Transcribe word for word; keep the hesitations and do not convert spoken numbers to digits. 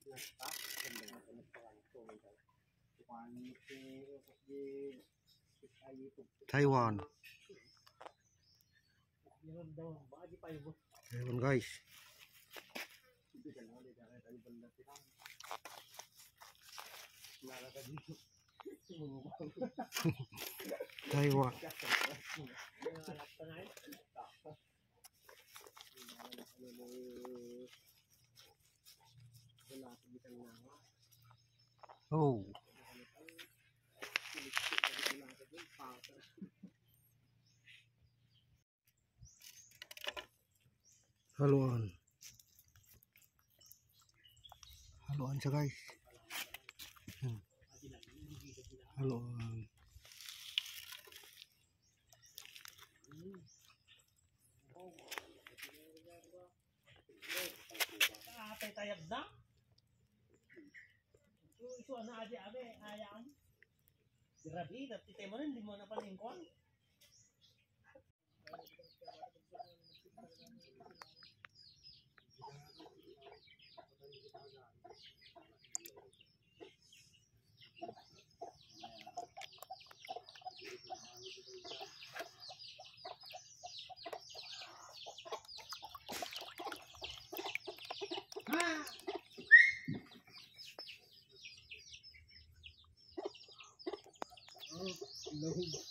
Taiwan. Taiwan guys. Taiwan. Oh. Haluan. Haluan siya guys. Hmm. Haluan. Atay tayab na. Isu ana aja abe ayam. Grabe, dati tayo mo rin, hindi mo na palingkon. No.